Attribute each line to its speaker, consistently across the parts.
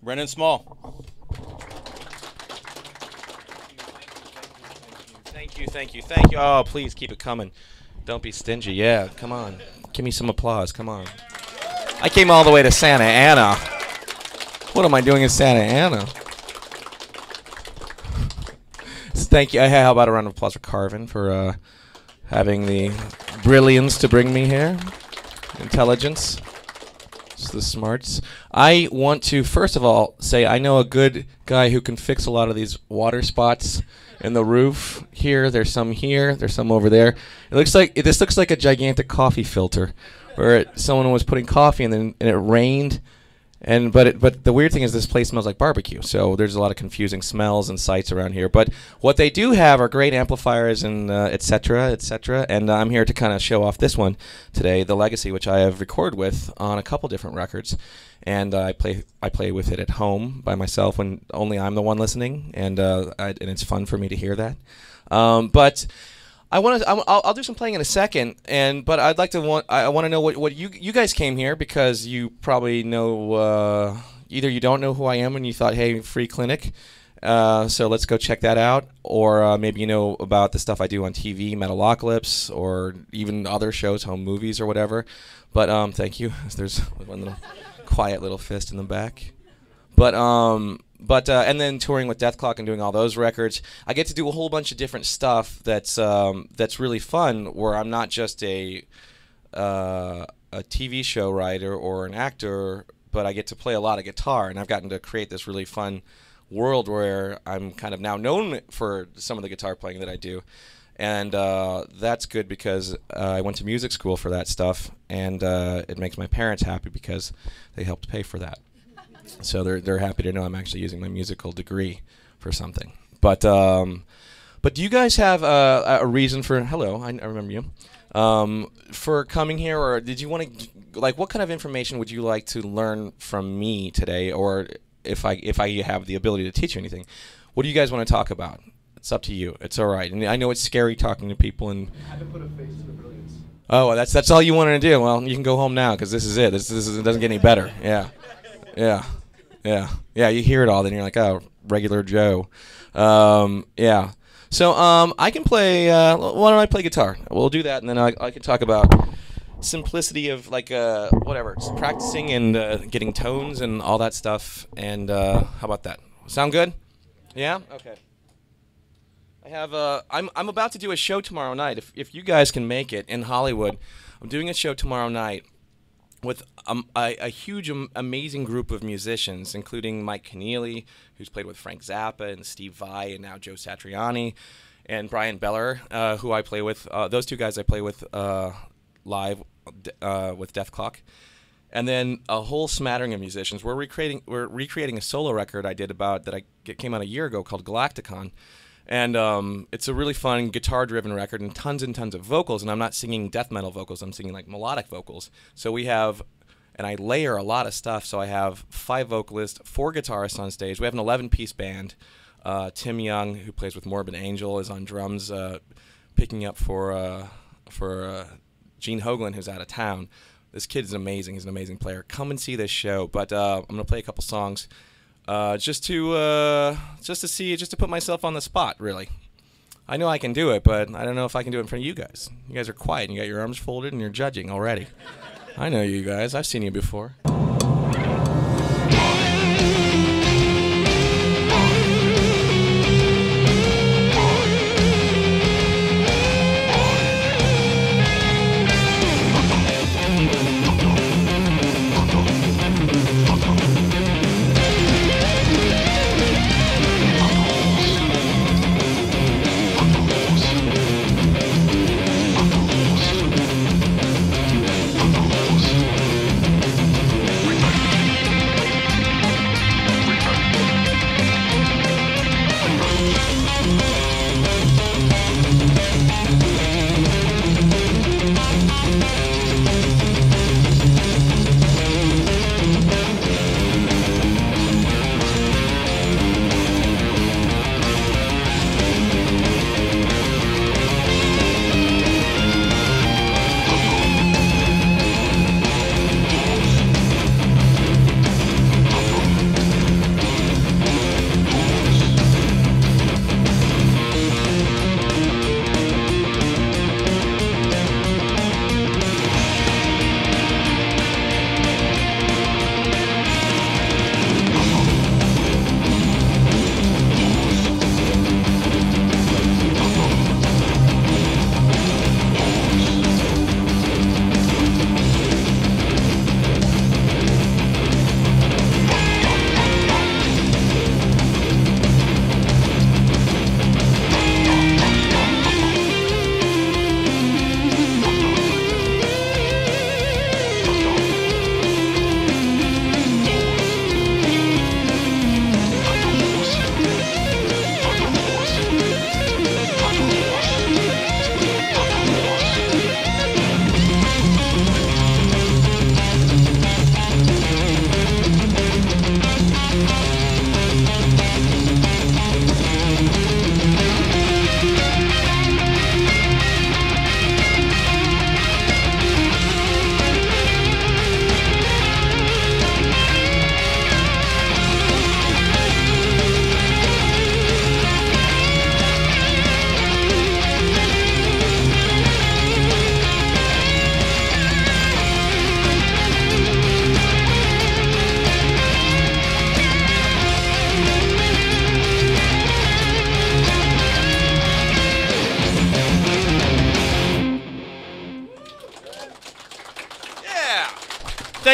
Speaker 1: Brendon Small. Thank you. Oh, please keep it coming. Don't be stingy. Yeah, come on. Give me some applause. Come on. I came all the way to Santa Ana. What am I doing in Santa Ana? Thank you. How about a round of applause for Carvin for having the brilliance to bring me here. Intelligence. It's the smarts. I want to, first of all, say I know a good guy who can fix a lot of these water spots in the roof. There's some over there. This looks like a gigantic coffee filter, where someone was putting coffee and it rained, but the weird thing is this place smells like barbecue. So there's a lot of confusing smells and sights around here. But what they do have are great amplifiers and etc. And I'm here to kind of show off this one today, the Legacy, which I have recorded with on a couple different records. And I play with it at home by myself when only I'm the one listening, and it's fun for me to hear that. But I'll do some playing in a second, but I want to know what you guys came here because you probably know either you don't know who I am and you thought, hey, free clinic, so let's go check that out, or maybe you know about the stuff I do on TV, Metalocalypse, or even other shows, home movies or whatever. But thank you. There's one little quiet little fist in the back. But and then touring with Death Clock and doing all those records, I get to do a whole bunch of different stuff that's really fun, where I'm not just a TV show writer or an actor, but I get to play a lot of guitar, and I've gotten to create this really fun world where I'm kind of now known for some of the guitar playing that I do. And that's good because I went to music school for that stuff, and it makes my parents happy because they helped pay for that. So they're happy to know I'm actually using my musical degree for something. But do you guys have a reason for? Hello, I remember you. For coming here, or did you want to what kind of information would you like to learn from me today, or if I have the ability to teach you anything? What do you guys want to talk about? It's up to you. It's all right. And I know it's scary talking to people and.
Speaker 2: How to put a face to the brilliance.
Speaker 1: Oh, that's all you wanted to do. Well, you can go home now because this is it. It doesn't get any better. Yeah. You hear it all, then you're like, oh, regular Joe. Yeah. So I can play. Why don't I play guitar? We'll do that, and then I can talk about simplicity of whatever, just practicing and getting tones and all that stuff. And how about that? Sound good? Yeah. Okay. I have I'm about to do a show tomorrow night. If you guys can make it in Hollywood, I'm doing a show tomorrow night with a huge, amazing group of musicians, including Mike Keneally, who's played with Frank Zappa and Steve Vai, and now Joe Satriani, and Brian Beller, who I play with. Those two guys I play with live with Death Clock, and then a whole smattering of musicians. We're recreating a solo record I did came out a year ago called Galacticon. And it's a really fun guitar-driven record and tons of vocals. And I'm not singing death metal vocals. I'm singing like melodic vocals. So we have, and I layer a lot of stuff. So I have 5 vocalists, 4 guitarists on stage. We have an 11-piece band. Tim Young, who plays with Morbid Angel, is on drums, picking up for Gene Hoglan, who's out of town. This kid is amazing. He's an amazing player. Come and see this show. But I'm gonna play a couple songs. Just to put myself on the spot, really. I know I can do it, but I don't know if I can do it in front of you guys. You guys are quiet, and you got your arms folded, and you're judging already. I know you guys. I've seen you before.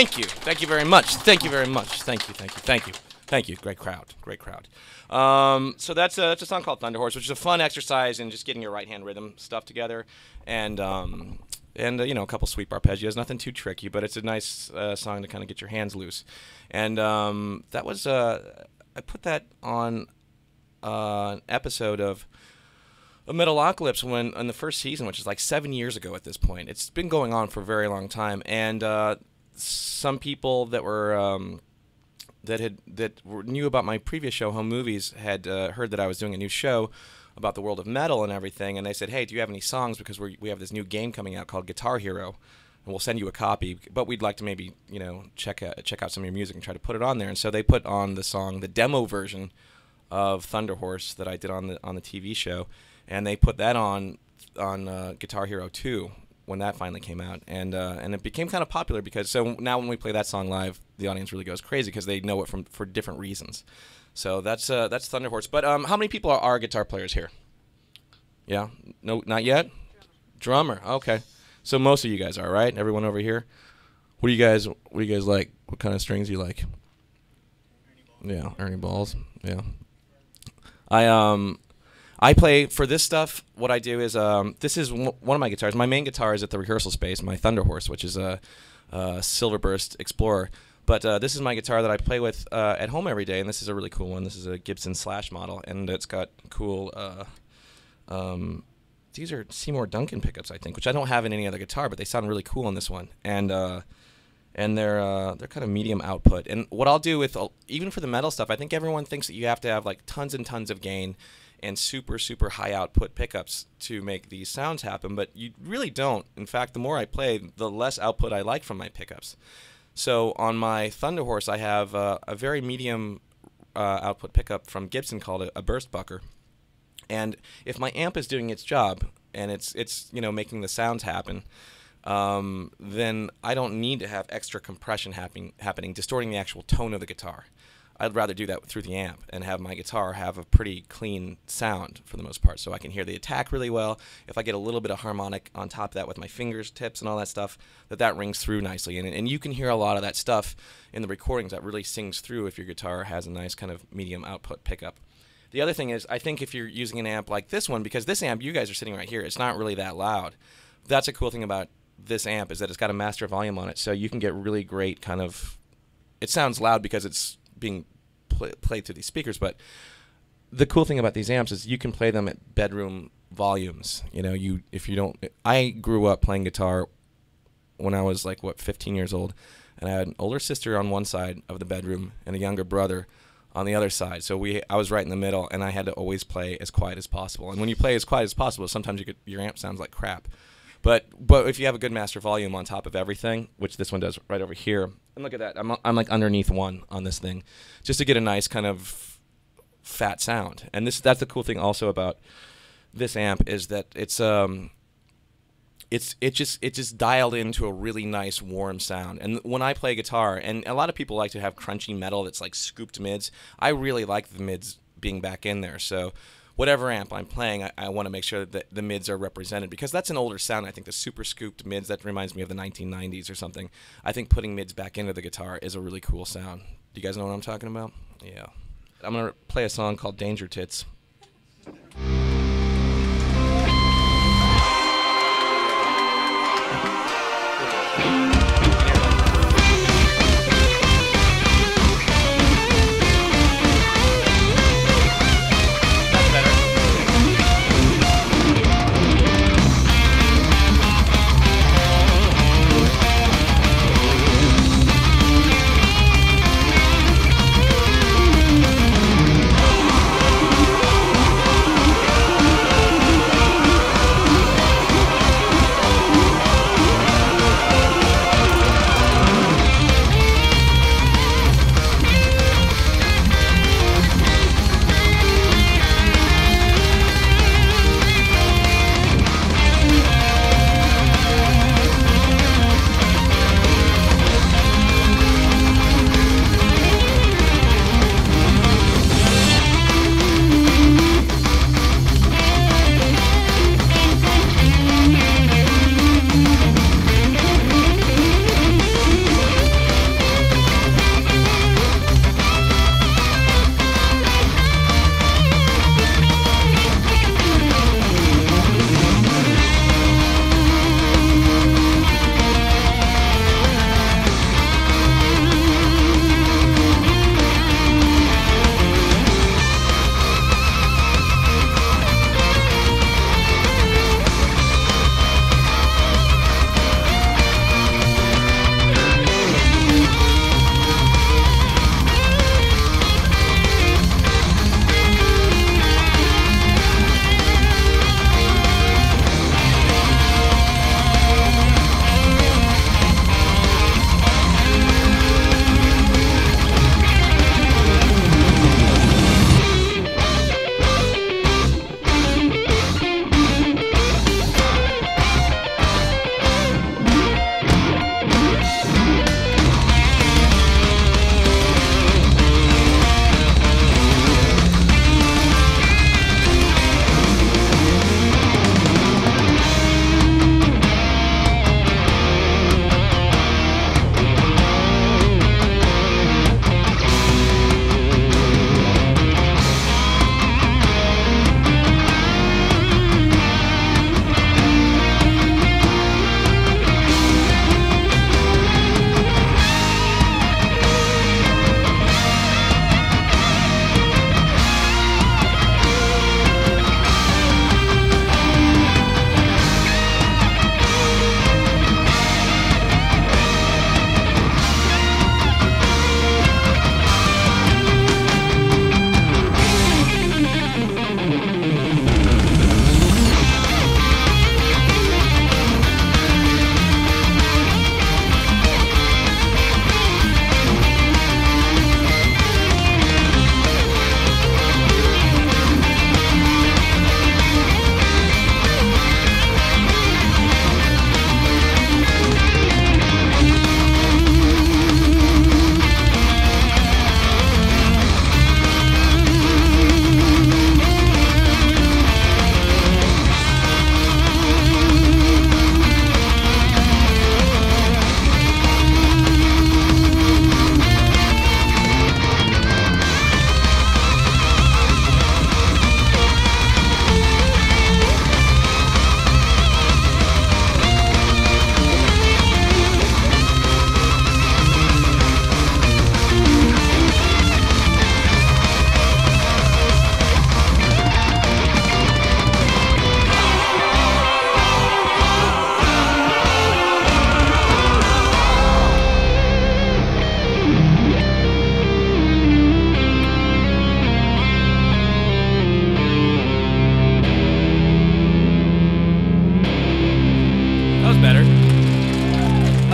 Speaker 1: Thank you. Thank you very much. Thank you very much. Thank you. Thank you. Thank you. Thank you. Great crowd. Great crowd. So that's a song called Thunder Horse, which is a fun exercise in just getting your right hand rhythm stuff together, and you know, a couple sweep arpeggios. Nothing too tricky, but it's a nice song to kind of get your hands loose. And that was I put that on an episode of Metalocalypse when in the first season, which is like 7 years ago at this point. It's been going on for a very long time, and some people that were knew about my previous show, Home Movies, had heard that I was doing a new show about the world of metal and everything, and they said, "Hey, do you have any songs? Because we have this new game coming out called Guitar Hero, and we'll send you a copy. But we'd like to maybe, you know, check out some of your music and try to put it on there." And so they put on the song, the demo version of Thunder Horse that I did on the TV show, and they put that on Guitar Hero 2 when that finally came out, and it became kind of popular because so now when we play that song live, the audience really goes crazy because they know it for different reasons. So that's Thunder Horse. But how many people are guitar players here? Yeah, no, not yet. Drummer. Okay, so most of you guys are, right? Everyone over here. What do you guys like? What kind of strings do you like? Yeah, Ernie balls. Yeah. I play for this stuff. What I do is this is one of my guitars. My main guitar is at the rehearsal space, my Thunder Horse, which is a Silverburst Explorer. But this is my guitar that I play with at home every day, and this is a really cool one. This is a Gibson Slash model, and it's got cool. These are Seymour Duncan pickups, I think, which I don't have in any other guitar, but they sound really cool on this one. And they're kind of medium output. And what I'll do with even for the metal stuff, I think everyone thinks that you have to have like tons and tons of gain and super high output pickups to make these sounds happen, but you really don't. In fact, the more I play, the less output I like from my pickups. So on my Thunder Horse, I have a very medium output pickup from Gibson called a burst bucker. And if my amp is doing its job and it's you know, making the sounds happen, then I don't need to have extra compression happening, distorting the actual tone of the guitar. I'd rather do that through the amp and have my guitar have a pretty clean sound for the most part, so I can hear the attack really well. If I get a little bit of harmonic on top of that with my fingers, tips, and all that stuff, that rings through nicely. And you can hear a lot of that stuff in the recordings that really sings through if your guitar has a nice kind of medium output pickup. The other thing is, I think if you're using an amp like this one, because this amp, you guys are sitting right here, it's not really that loud. That's a cool thing about this amp is that it's got a master volume on it, so you can get really great kind of, it sounds loud because it's being played through these speakers, but the cool thing about these amps is you can play them at bedroom volumes. You know, if you don't, I grew up playing guitar when I was like, what, 15 years old, and I had an older sister on one side of the bedroom and a younger brother on the other side. So I was right in the middle, and I had to always play as quiet as possible. And when you play as quiet as possible, sometimes your amp sounds like crap. But if you have a good master volume on top of everything, which this one does right over here, and look at that, I'm like underneath one on this thing, just to get a nice kind of fat sound. And that's the cool thing also about this amp is that it's just dialed into a really nice warm sound. And when I play guitar, and a lot of people like to have crunchy metal that's like scooped mids, I really like the mids being back in there. So whatever amp I'm playing, I want to make sure that the mids are represented, because that's an older sound. I think the super scooped mids, that reminds me of the 1990s or something. I think putting mids back into the guitar is a really cool sound. Do you guys know what I'm talking about? Yeah. I'm going to play a song called Danger Tits.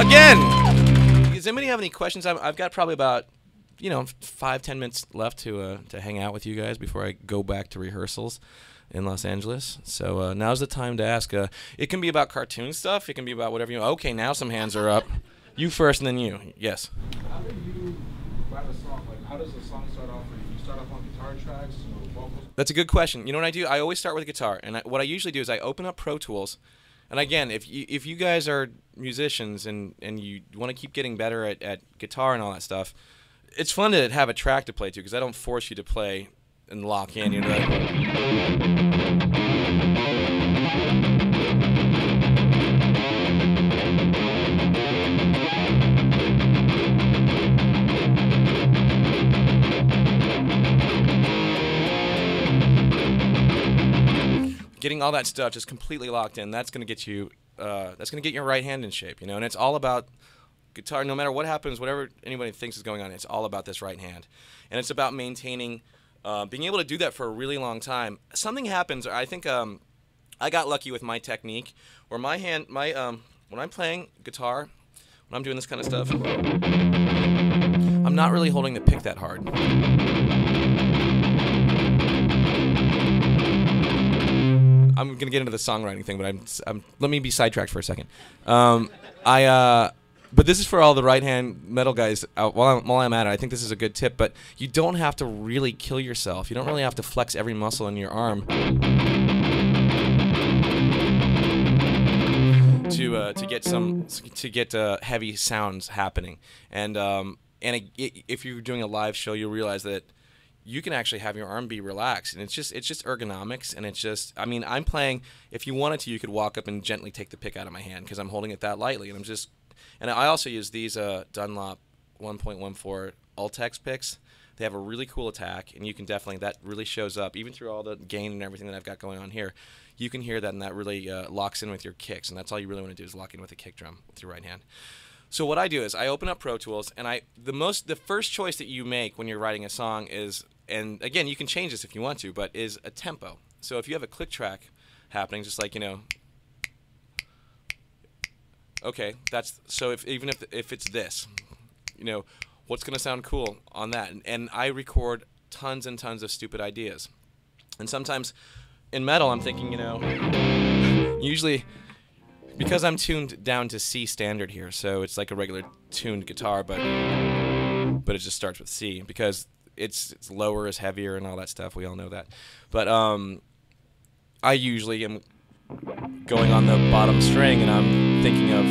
Speaker 1: again, does anybody have any questions? I've got probably about 5-10 minutes left to hang out with you guys before I go back to rehearsals in Los Angeles. So now's the time to ask. It can be about cartoon stuff. It can be about whatever you. Okay, now some hands are up. You first, and then you. Yes.
Speaker 2: How do you write a song? Like, how does a song start off? You start off on guitar tracks or vocals?
Speaker 1: That's a good question. You know what I do? I always start with a guitar, and what I usually do is I open up Pro Tools. And again, if you guys are musicians and you want to keep getting better at guitar and all that stuff, it's fun to have a track to play to because I don't force you to play and lock in. You're getting all that stuff just completely locked in. That's going to get you. That's going to get your right hand in shape, And it's all about guitar. No matter what happens, whatever anybody thinks is going on, it's all about this right hand, and it's about maintaining, being able to do that for a really long time. Something happens. I think I got lucky with my technique, where my hand, when I'm playing guitar, when I'm doing this kind of stuff, I'm not really holding the pick that hard. I'm gonna get into the songwriting thing, but let me be sidetracked for a second. But this is for all the right-hand metal guys. While I'm at it, I think this is a good tip. But you don't have to really kill yourself. You don't really have to flex every muscle in your arm to get heavy sounds happening. And if you're doing a live show, you'll realize that you can actually have your arm be relaxed, and it's just ergonomics, and it's just, I'm playing. If you wanted to, you could walk up and gently take the pick out of my hand because I'm holding it that lightly, and I also use these Dunlop 1.14 Ultex picks. They have a really cool attack, and you can definitely, that really shows up even through all the gain and everything that I've got going on here. You can hear that, and that really locks in with your kicks, and that's all you really want to do is lock in with a kick drum with your right hand. So what I do is I open up Pro Tools, and the first choice that you make when you're writing a song is, and again, you can change this if you want to, but is a tempo. So if you have a click track happening, just like, okay, so even if it's this, what's going to sound cool on that? And I record tons and tons of stupid ideas. And sometimes in metal, I'm thinking, usually, because I'm tuned down to C standard here, so it's like a regular tuned guitar, but it just starts with C because it's lower is heavier and all that stuff. We all know that. But I usually am going on the bottom string, and I'm thinking of,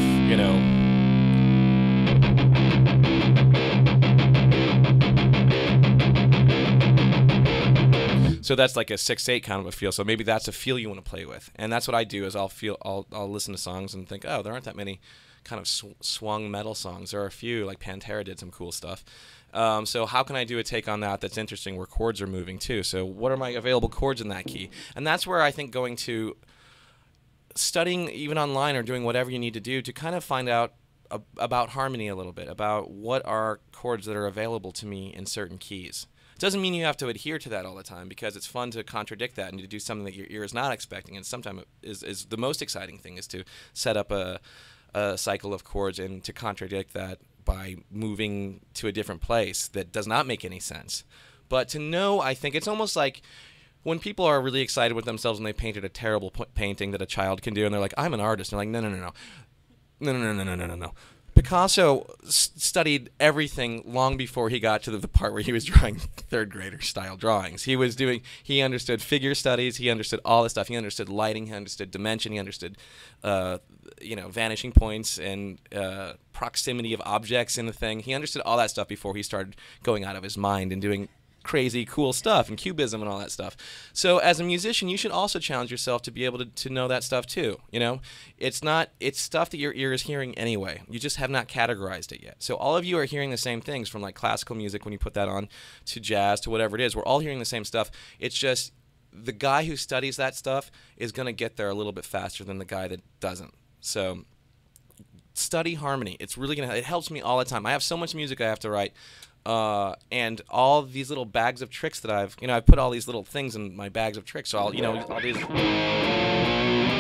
Speaker 1: so that's like a 6/8 kind of a feel. So maybe that's a feel you want to play with, and that's what I do. Is I'll listen to songs and think, oh, there aren't that many kind of swung metal songs. There are a few, like Pantera did some cool stuff. So how can I do a take on that that's interesting, where chords are moving too? So what are my available chords in that key? And that's where I think going to studying even online or doing whatever you need to do to kind of find out about harmony a little bit, about what are chords that are available to me in certain keys. It doesn't mean you have to adhere to that all the time, because it's fun to contradict that and to do something that your ear is not expecting. And sometimes is the most exciting thing is to set up a cycle of chords and to contradict that by moving to a different place that does not make any sense. But to know, I think it's almost like when people are really excited with themselves and they painted a terrible painting that a child can do, and they're like, I'm an artist. And they're like, no. Picasso studied everything long before he got to the part where he was drawing third grader style drawings. He understood figure studies, he understood all this stuff, he understood lighting, he understood dimension, he understood vanishing points and proximity of objects in the thing. He understood all that stuff before he started going out of his mind and doing crazy cool stuff and cubism and all that stuff. So as a musician, you should also challenge yourself to be able to know that stuff too. It's stuff that your ear is hearing anyway. You just have not categorized it yet. So all of you are hearing the same things, from like classical music when you put that on to jazz to whatever it is. We're all hearing the same stuff. It's just the guy who studies that stuff is going to get there a little bit faster than the guy that doesn't. So study harmony. It's really it helps me all the time. I have so much music I have to write. And all these little bags of tricks that I've put all these little things in my bags of tricks. So all these.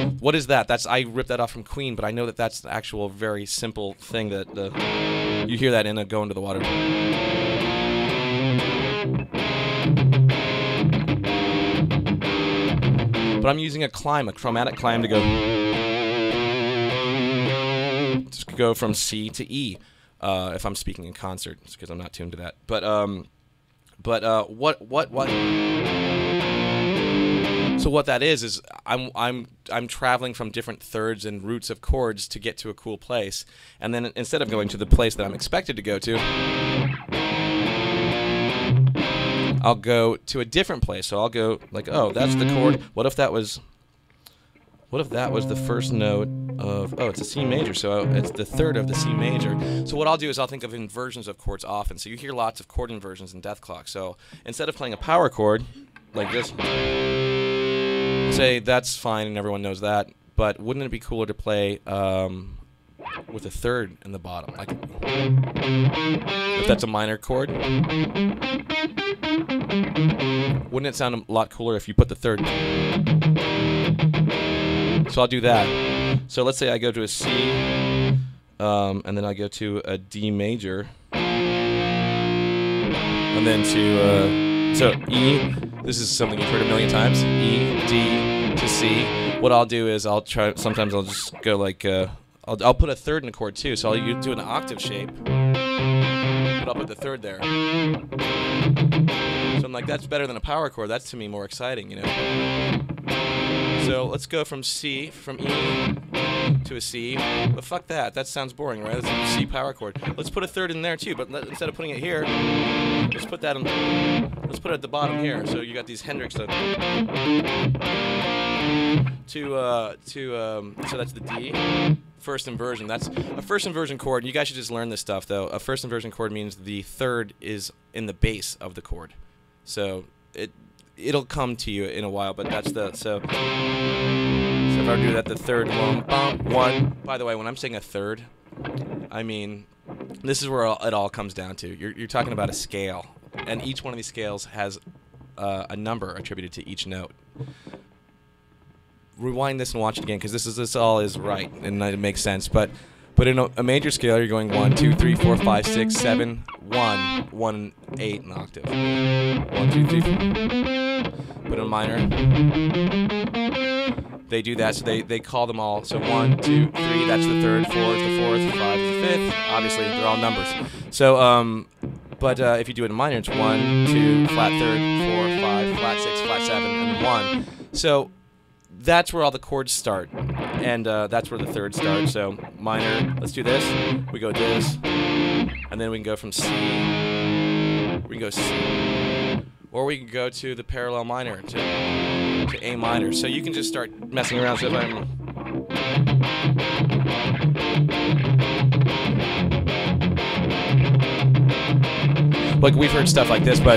Speaker 1: What is that? I ripped that off from Queen, but I know that that's the actual very simple thing that you hear that in a Go Into the Water. But I'm using a chromatic climb to go from C to E if I'm speaking in concert, because I'm not tuned to that. But what? So what that is I'm traveling from different thirds and roots of chords to get to a cool place, and then instead of going to the place that I'm expected to go to, I'll go to a different place. So I'll go like, oh, that's the chord. What if that was the first note of, oh, it's a C major, so it's the third of the C major. So what I'll do is I'll think of inversions of chords often. So you hear lots of chord inversions in Death Clock. So instead of playing a power chord like this, say that's fine and everyone knows that, but wouldn't it be cooler to play with a third in the bottom? Like if that's a minor chord, wouldn't it sound a lot cooler if you put the third? So I'll do that. So let's say I go to a C, and then I go to a D major, and then to so E. This is something you've heard a million times. E, D to C. What I'll do is sometimes I'll just go like I'll put a third in a chord too. So I'll do an octave shape, but I'll put the third there. So I'm like, that's better than a power chord. That's to me more exciting, you know. So let's go from E to a C, but fuck that. That sounds boring, right? That's a C power chord. Let's put a third in there too, but instead of putting it here, let's put it at the bottom here. So you got these Hendrix so that's the D. First inversion. That's a first inversion chord. You guys should just learn this stuff though. A first inversion chord means the third is in the bass of the chord. So it'll come to you in a while, but that's so if I do that, the third one. By the way, when I'm saying a third, I mean this is where it all comes down to. You're talking about a scale, and each one of these scales has a number attributed to each note. Rewind this and watch it again, because this all is right and it makes sense. But in a major scale, you're going 1, 2, 3, 4, 5, 6, 7, 1, 1, 8 an octave. 1, 2, 3, 4. But in a minor, they do that, so they call them all. So 1, 2, 3, that's the third, 4 is the fourth, 5 is the fifth. Obviously, they're all numbers. So, but if you do it in minor, it's 1, 2, flat third, 4, 5, flat 6, flat 7, and 1. So that's where all the chords start, and that's where the third starts. So minor, let's do this. We go this, and then we can go from C. We can go C, or we can go to the parallel minor to A minor. So you can just start messing around. So if I'm like, we've heard stuff like this, but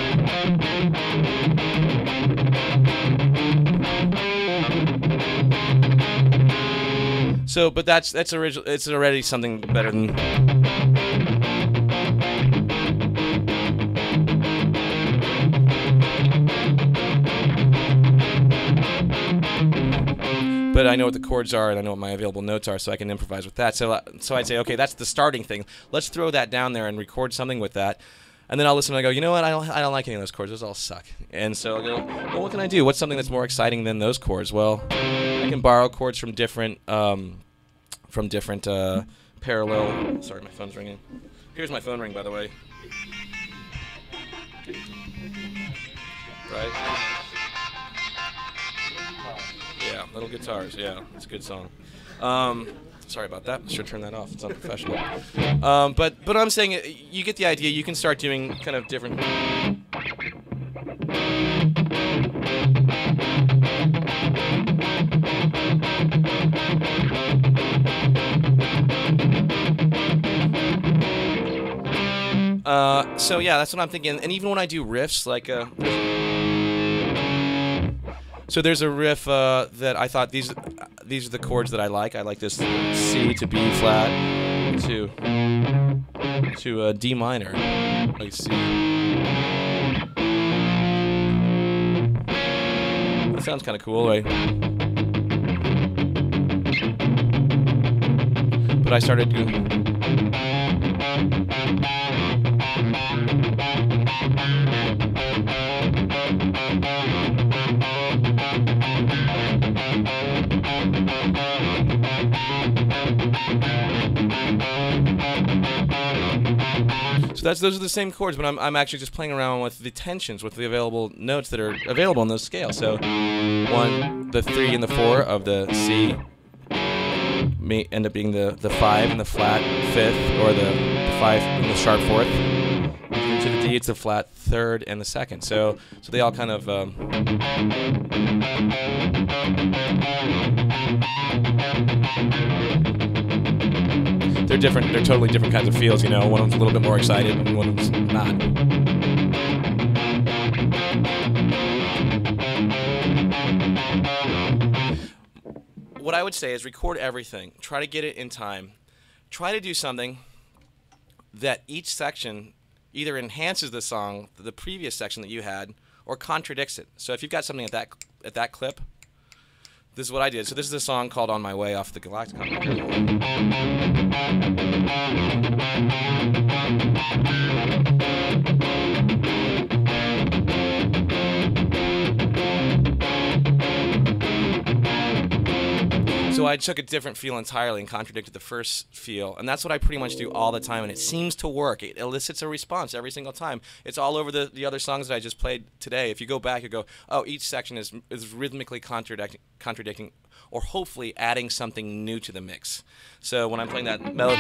Speaker 1: so, but that's original. It's already something better than. But I know what the chords are, and I know what my available notes are, so I can improvise with that. So I'd say, okay, that's the starting thing. Let's throw that down there and record something with that. And then I'll listen and I go, you know what, I don't like any of those chords. Those all suck. And so I'll go, well, what can I do? What's something that's more exciting than those chords? Well, I can borrow chords from different parallel. Sorry, my phone's ringing. Here's my phone ring, by the way. Right? Yeah, Little Guitars. Yeah, it's a good song. Sorry about that. Should turn that off. It's unprofessional. But I'm saying, you get the idea. You can start doing kind of different. So yeah, that's what I'm thinking. And even when I do riffs, like so there's a riff that I thought these are the chords that I like. I like this C to B flat to D minor. Like C. That sounds kind of cool, right? but I started doing. So those are the same chords, but I'm actually just playing around with the tensions, with the available notes that are available on those scales. So the 3 and the 4 of the C may end up being the 5 and the flat 5th, or the 5 and the sharp 4th. And to the D, it's the flat 3rd and the 2nd. So they all kind of they're different. They're totally different kinds of feels. You know, one of them's a little bit more excited, and one of them's not. What I would say is record everything. Try to get it in time. Try to do something that each section either enhances the song, the previous section that you had, or contradicts it. So if you've got something at that clip, this is what I did. So this is a song called "On My Way" off the Galacticon. So I took a different feel entirely and contradicted the first feel, and that's what I pretty much do all the time, and it seems to work. It elicits a response every single time. It's all over the other songs that I just played today. If you go back, you go, oh, each section is rhythmically contradicting, or hopefully adding something new to the mix. So when I'm playing that melody,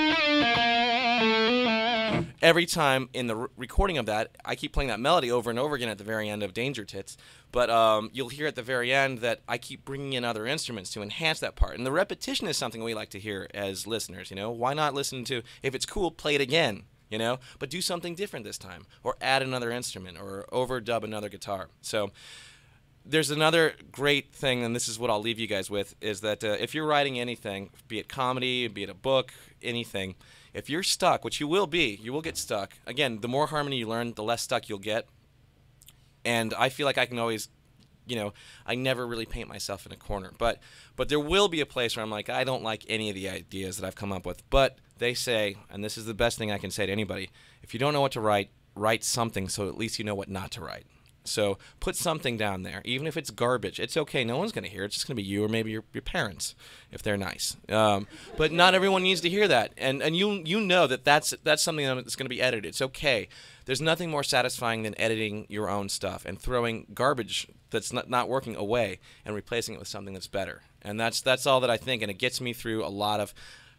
Speaker 1: every time in the recording of that, I keep playing that melody over and over again at the very end of Danger Tits. But you'll hear at the very end that I keep bringing in other instruments to enhance that part. And the repetition is something we like to hear as listeners, you know. Why not listen to, if it's cool, play it again, you know. But do something different this time. Or add another instrument. Or overdub another guitar. So there's another great thing, and this is what I'll leave you guys with, is that if you're writing anything, be it comedy, be it a book, anything, if you're stuck, which you will be, you will get stuck. Again, the more harmony you learn, the less stuck you'll get. And I feel like I can always, you know, I never really paint myself in a corner. But there will be a place where I'm like, I don't like any of the ideas that I've come up with. But they say, and this is the best thing I can say to anybody, if you don't know what to write, write something so at least you know what not to write. So put something down there, even if it's garbage. It's okay. No one's going to hear it. It's just going to be you or maybe your parents, if they're nice. But not everyone needs to hear that. And you know that's something that's going to be edited. It's okay. There's nothing more satisfying than editing your own stuff and throwing garbage that's not working away and replacing it with something that's better. And that's all that I think. And it gets me through a lot of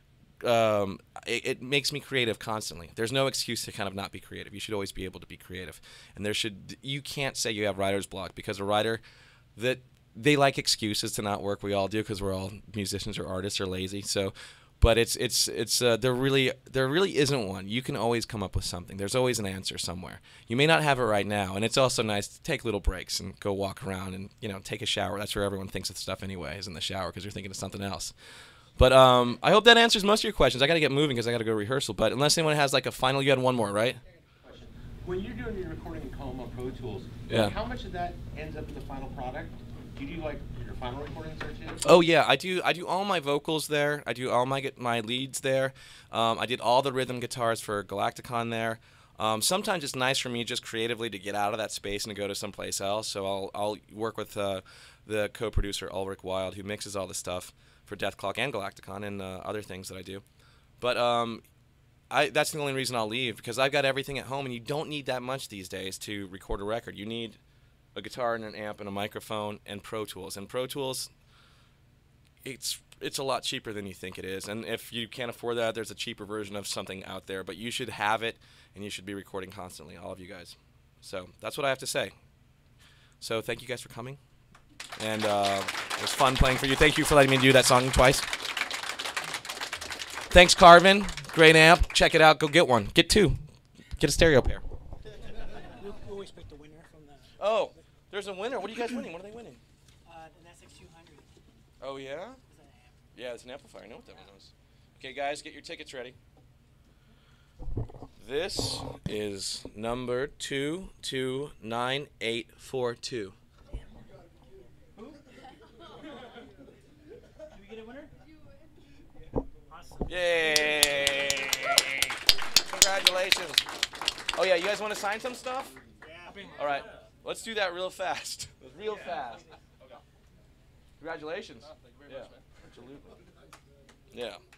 Speaker 1: it makes me creative constantly. There's no excuse to kind of not be creative. You should always be able to be creative. And you can't say you have writer's block, because a writer, that they like excuses to not work. We all do, because we're all musicians or artists or lazy. So, but there really isn't one. You can always come up with something. There's always an answer somewhere. You may not have it right now, and it's also nice to take little breaks and go walk around and, you know, take a shower. That's where everyone thinks of stuff anyway, is in the shower, because you're thinking of something else. But I hope that answers most of your questions. I got to get moving because I got to go rehearsal. But unless anyone has like a final, you had one more, right?
Speaker 3: When you're doing your recording in Coloma Pro Tools,
Speaker 1: yeah,
Speaker 3: how much of that ends up in the final product? Do you do like your final recordings there too?
Speaker 1: Oh yeah, I do all my vocals there. I do all my leads there. I did all the rhythm guitars for Galacticon there. Sometimes it's nice for me just creatively to get out of that space and to go to someplace else. So I'll work with the co-producer Ulrich Wild, who mixes all the stuff for Death Clock and Galacticon and other things that I do. But that's the only reason I'll leave, because I've got everything at home, and you don't need that much these days to record a record. You need a guitar and an amp and a microphone and Pro Tools. And Pro Tools, it's a lot cheaper than you think it is. And if you can't afford that, there's a cheaper version of something out there. But you should have it, and you should be recording constantly, all of you guys. So that's what I have to say. So thank you guys for coming. And it was fun playing for you. Thank you for letting me do that song twice. Thanks, Carvin. Great amp. Check it out. Go get one. Get two. Get a stereo pair.
Speaker 4: We always pick the winner from the...
Speaker 1: Oh, there's a winner. What are you guys winning? What are they winning?
Speaker 4: An SX200.
Speaker 1: Oh, yeah? Yeah, it's an amplifier. I know what that one is. Okay, guys, get your tickets ready. This is number 229842.
Speaker 4: Did we get a winner? Awesome.
Speaker 1: Yeah. Yay! Congratulations. Oh yeah, you guys want to sign some stuff?
Speaker 4: Yeah.
Speaker 1: All right, let's do that real fast. Real fast. Congratulations.
Speaker 2: Thank you very much, man.
Speaker 1: Absolutely. Yeah.